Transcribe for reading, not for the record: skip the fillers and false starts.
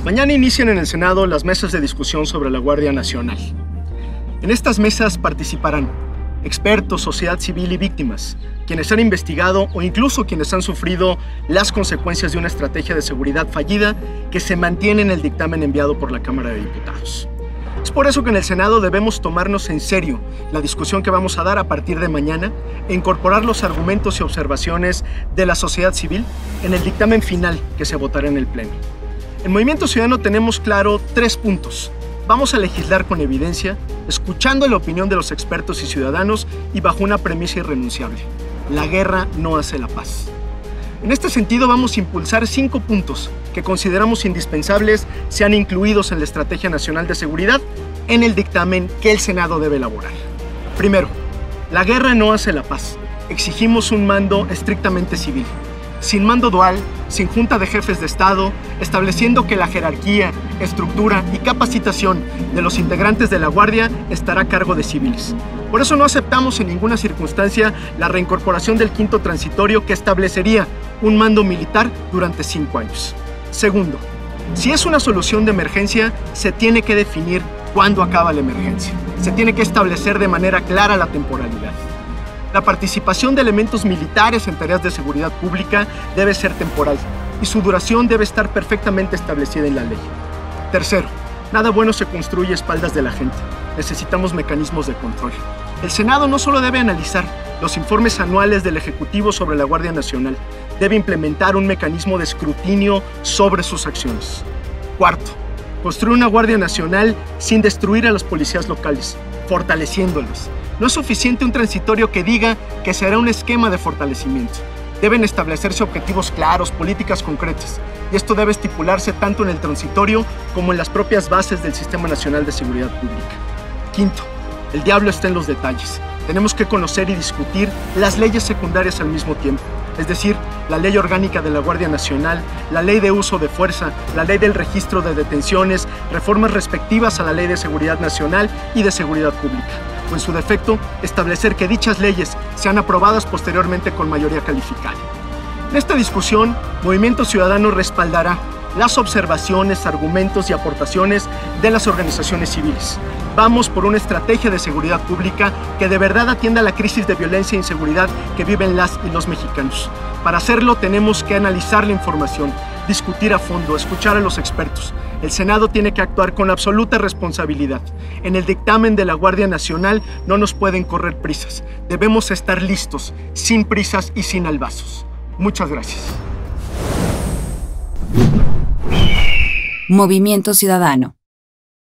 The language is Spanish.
Mañana inician en el Senado las mesas de discusión sobre la Guardia Nacional. En estas mesas participarán expertos, sociedad civil y víctimas, quienes han investigado o incluso quienes han sufrido las consecuencias de una estrategia de seguridad fallida que se mantiene en el dictamen enviado por la Cámara de Diputados. Es por eso que en el Senado debemos tomarnos en serio la discusión que vamos a dar a partir de mañana e incorporar los argumentos y observaciones de la sociedad civil en el dictamen final que se votará en el Pleno. En Movimiento Ciudadano tenemos claro 3 puntos. Vamos a legislar con evidencia, escuchando la opinión de los expertos y ciudadanos y bajo una premisa irrenunciable: la guerra no hace la paz. En este sentido vamos a impulsar 5 puntos que consideramos indispensables sean incluidos en la Estrategia Nacional de Seguridad en el dictamen que el Senado debe elaborar. Primero, la guerra no hace la paz. Exigimos un mando estrictamente civil, sin mando dual, sin junta de jefes de Estado, estableciendo que la jerarquía, estructura y capacitación de los integrantes de la Guardia estará a cargo de civiles. Por eso no aceptamos en ninguna circunstancia la reincorporación del quinto transitorio que establecería un mando militar durante 5 años. Segundo, si es una solución de emergencia, se tiene que definir cuándo acaba la emergencia. Se tiene que establecer de manera clara la temporalidad. La participación de elementos militares en tareas de seguridad pública debe ser temporal y su duración debe estar perfectamente establecida en la ley. Tercero, nada bueno se construye a espaldas de la gente. Necesitamos mecanismos de control. El Senado no solo debe analizar los informes anuales del Ejecutivo sobre la Guardia Nacional, debe implementar un mecanismo de escrutinio sobre sus acciones. Cuarto, construir una Guardia Nacional sin destruir a las policías locales, fortaleciéndolas. No es suficiente un transitorio que diga que será un esquema de fortalecimiento. Deben establecerse objetivos claros, políticas concretas, y esto debe estipularse tanto en el transitorio como en las propias bases del Sistema Nacional de Seguridad Pública. Quinto, el diablo está en los detalles. Tenemos que conocer y discutir las leyes secundarias al mismo tiempo, es decir, la ley orgánica de la Guardia Nacional, la ley de uso de fuerza, la ley del registro de detenciones, reformas respectivas a la ley de seguridad nacional y de seguridad pública, o en su defecto, establecer que dichas leyes sean aprobadas posteriormente con mayoría calificada. En esta discusión, Movimiento Ciudadano respaldará las observaciones, argumentos y aportaciones de las organizaciones civiles. Vamos por una estrategia de seguridad pública que de verdad atienda a la crisis de violencia e inseguridad que viven las y los mexicanos. Para hacerlo tenemos que analizar la información, discutir a fondo, escuchar a los expertos. El Senado tiene que actuar con absoluta responsabilidad. En el dictamen de la Guardia Nacional no nos pueden correr prisas. Debemos estar listos, sin prisas y sin albazos. Muchas gracias. Movimiento Ciudadano.